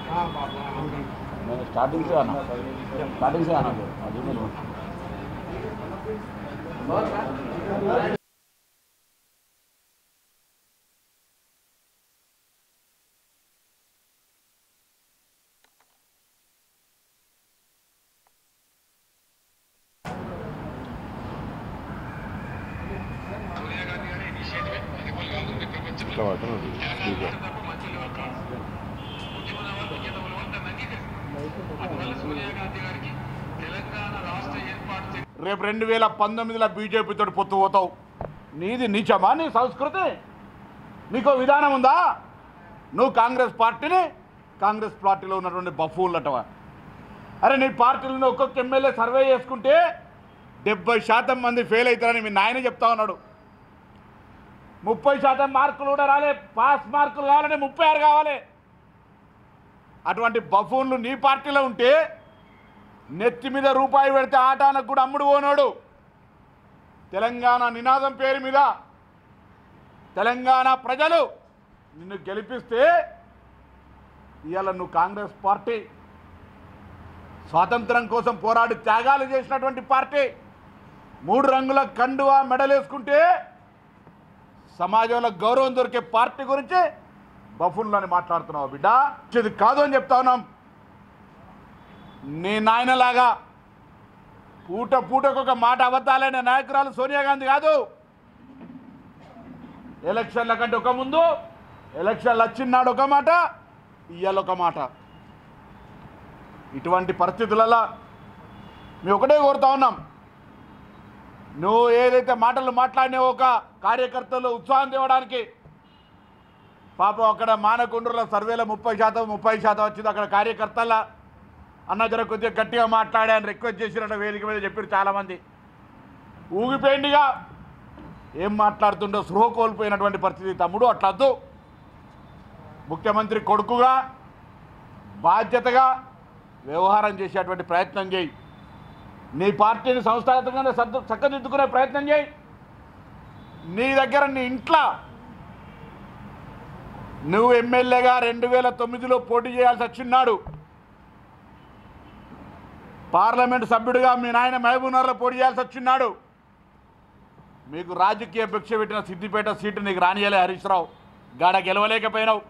मैं स्टार्टिंग से आना రేపు 2019లో బీజేపీతో పొత్తు పోతావు. నీది నీచమా? నీ సంస్కృతి? నీకో విధానం ఉందా? నువ్వు కాంగ్రెస్ పార్టీలో ఉన్నటువంటి బఫూన్లటవా? అరే నీ పార్టీలో ఒక్కొక్క ఎమ్మెల్యే సర్వే చేసుకుంటే 70% మంది ఫెయిల్ అవుతారని మీ నాయన చెప్తా ఉన్నాడు. 30% మార్కులు కూడా రాలే, పాస్ మార్కులు కావాలంటే 36 కావాలి. అటువంటి బఫూన్లు నీ పార్టీలో ఉంటే నెత్తి మీద రూపాయి పెడితే ఆటానికి కూడా అమ్ముడు పోనాడు. తెలంగాణ నినాదం పేరు మీద తెలంగాణ ప్రజలు నిన్ను గెలిపిస్తే ఇవాళ నువ్వు కాంగ్రెస్ పార్టీ స్వాతంత్రం కోసం పోరాడి త్యాగాలు చేసినటువంటి పార్టీ 3 రంగుల కండువా మెడలేసుకుంటే సమాజంలో గౌరవం దొరికే పార్టీ గురించి బఫూన్లని మాట్లాడుతున్నావు బిడ్డ. ఇది కాదు అని చెప్తా ఉన్నాం. నీ నాయనలాగా పూటకొక మాట అబద్ధాలైన నాయకురాలు సోనియా గాంధీ కాదు. ఎలక్షన్ల కంటే ఒక ముందు, ఎలక్షన్లు వచ్చినాడు ఒక మాట, ఇవాళ ఒక మాట. ఇటువంటి పరిస్థితులలో మేము ఒకటే కోరుతా ఉన్నాం, నువ్వు ఏదైతే మాటలు మాట్లాడినా ఒక కార్యకర్తలు ఉత్సాహం తేవడానికి, పాపం అక్కడ మానకొండూరుల సర్వేలో 30% వచ్చింది. అక్కడ కార్యకర్తల అన్న జర కొద్దిగా గట్టిగా మాట్లాడాలని రిక్వెస్ట్ చేసినట్టు వేదిక మీద చెప్పారు చాలామంది. ఊగిపోయిందిగా ఏం మాట్లాడుతుండో స్పృహ కోల్పోయినటువంటి పరిస్థితి. తమ్ముడు అట్లద్దు. ముఖ్యమంత్రి కొడుకుగా బాధ్యతగా వ్యవహారం చేసేటువంటి ప్రయత్నం చేయి. నీ పార్టీని సంస్థాగతంగా చక్కదిద్దుకునే ప్రయత్నం చేయి. నీ దగ్గర నీ ఇంట్లో నువ్వు ఎమ్మెల్యేగా 2009లో పోటీ చేయాల్సి వచ్చినాడు. పార్లమెంటు సభ్యుడిగా మీ నాయన మహబూబ్నగర్లో పోటీ చేయాల్సి వచ్చినాడు. మీకు రాజకీయ భిక్ష పెట్టిన సిద్దిపేట సీటు నీకు రానియలే హరీష్ రావు, గాడ గెలవలేకపోయినావు.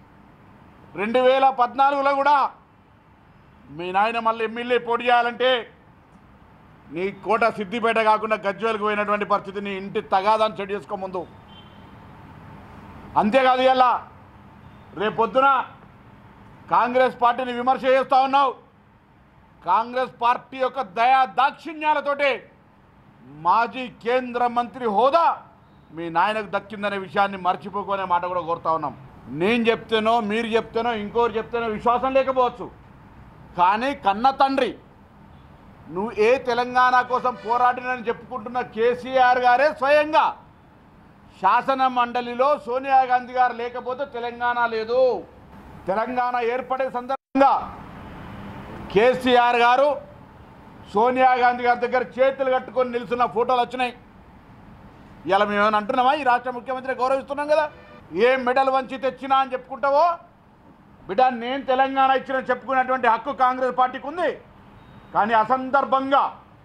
2014లో కూడా మీ నాయన మళ్ళీ ఎమ్మెల్యే పోటీ చేయాలంటే నీ కోట సిద్దిపేట కాకుండా గజ్వేల్కి పోయినటువంటి పరిస్థితి. నీ ఇంటి తగాదాన్ని చెడు చేసుకో ముందు. అంతేకాదు ఇలా రేపొద్దున కాంగ్రెస్ పార్టీని విమర్శ చేస్తూ ఉన్నావు. కాంగ్రెస్ పార్టీ యొక్క దయా దాక్షిణ్యాలతోటి మాజీ కేంద్ర మంత్రి హోదా మీ నాయనకు దక్కిందనే విషయాన్ని మర్చిపోకునే మాట కూడా కోరుతా ఉన్నాం. నేను చెప్తేనో మీరు చెప్తేనో ఇంకోరు చెప్తేనో విశ్వాసం లేకపోవచ్చు, కానీ కన్న తండ్రి నువ్వు ఏ తెలంగాణ కోసం పోరాడినని చెప్పుకుంటున్న కేసీఆర్ గారే స్వయంగా శాసన మండలిలో సోనియా గాంధీ గారు లేకపోతే తెలంగాణ లేదు. తెలంగాణ ఏర్పడే సందర్భంగా కేసీఆర్ గారు సోనియా గాంధీ గారి దగ్గర చేతులు కట్టుకొని నిలుచున్న ఫోటోలు వచ్చినాయి. ఇలా మేమేమైనా అంటున్నామా? ఈ రాష్ట్ర ముఖ్యమంత్రి గౌరవిస్తున్నాం కదా. ఏ మెడల్ వంచి తెచ్చినా అని చెప్పుకుంటావో బిడ్డ, నేను తెలంగాణ ఇచ్చిన చెప్పుకునేటువంటి హక్కు కాంగ్రెస్ పార్టీకి ఉంది. కానీ అసందర్భంగా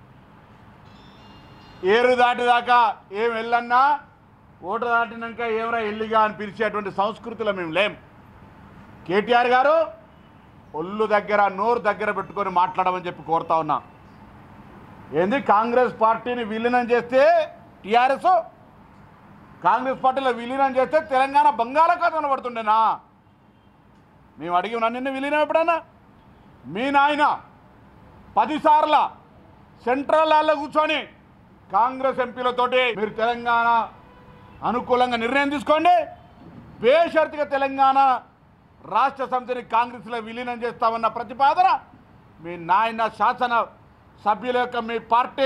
ఏరు దాటిదాకా ఏం వెళ్ళన్నా ఓటు దాటినాక ఏమరా ఎల్లిగా అని పిలిచేటువంటి సంస్కృతిలో మేము లేం. కేటీఆర్ గారు ఒళ్ళు దగ్గర నోరు దగ్గర పెట్టుకొని మాట్లాడమని చెప్పి కోరుతా ఉన్నా. ఏంది కాంగ్రెస్ పార్టీని విలీనం చేస్తే టీఆర్ఎస్ కాంగ్రెస్ పార్టీలో విలీనం చేస్తే తెలంగాణ బంగాళాఖాతంలో పడుతుండేనా? మేము అడిగి ఉన్నా నిన్ను విలీనం ఎప్పుడైనా? మీ నాయన 10 సార్లు సెంట్రల్ హాల్లో కూర్చొని కాంగ్రెస్ ఎంపీలతోటి మీరు తెలంగాణ అనుకూలంగా నిర్ణయం తీసుకోండి, బేషరతుగా తెలంగాణ రాష్ట్ర సమితిని కాంగ్రెస్లో విలీనం చేస్తామన్న ప్రతిపాదన మీ నాయన శాసన సభ్యుల యొక్క మీ పార్టీ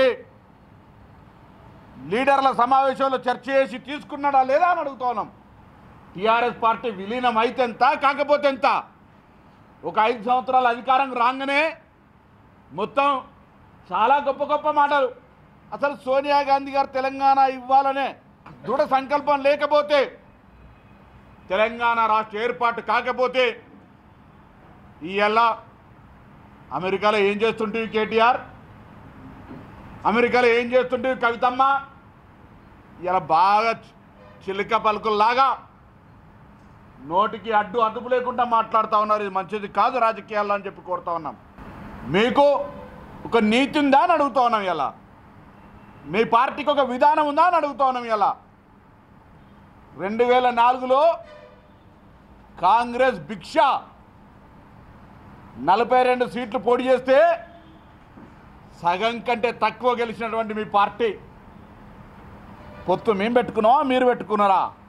లీడర్ల సమావేశంలో చర్చ చేసి తీసుకున్నాడా లేదా అని అడుగుతా ఉన్నాం. టీఆర్ఎస్ పార్టీ విలీనం అయితే ఎంత, కాకపోతే ఎంత? ఒక 5 సంవత్సరాల అధికారం రాగానే మొత్తం చాలా గొప్ప గొప్ప మాటలు. అసలు సోనియా గాంధీ గారు తెలంగాణ ఇవ్వాలనే దృఢ సంకల్పం లేకపోతే, తెలంగాణ రాష్ట్ర ఏర్పాటు కాకపోతే ఇవాళ అమెరికాలో ఏం చేస్తుంటివి కేటీఆర్, అమెరికాలో ఏం చేస్తుంటివి కవితమ్మ, ఇలా బాగా చిలుక పలుకుల్లాగా నోటికి అదుపు లేకుండా మాట్లాడుతూ ఉన్నారు. ఇది మంచిది కాదు రాజకీయాల్లో అని చెప్పి కోరుతా ఉన్నాం. మీకు ఒక నీతి ఉందా అని అడుగుతూ ఉన్నాం. ఇలా మీ పార్టీకి ఒక విధానం ఉందా అని అడుగుతూ ఉన్నాం. ఇలా 2004లో కాంగ్రెస్ భిక్ష 42 సీట్లు పోటీ చేస్తే సగం కంటే తక్కువ గెలిచినటువంటి మీ పార్టీ పొత్తు మేము పెట్టుకున్నావా, మీరు పెట్టుకున్నారా?